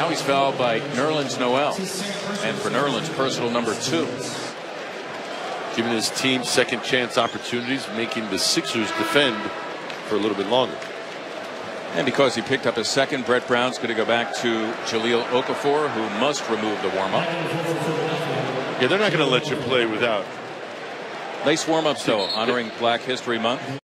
now he's fouled by Nerlens Noel, and for Nerlens, personal number 2. Giving his team second chance opportunities, making the Sixers defend for a little bit longer. And because he picked up his second, Brett Brown's going to go back to Jahlil Okafor, who must remove the warm-up. Yeah, they're not going to let you play without. Nice warm-ups, though, honoring Black History Month.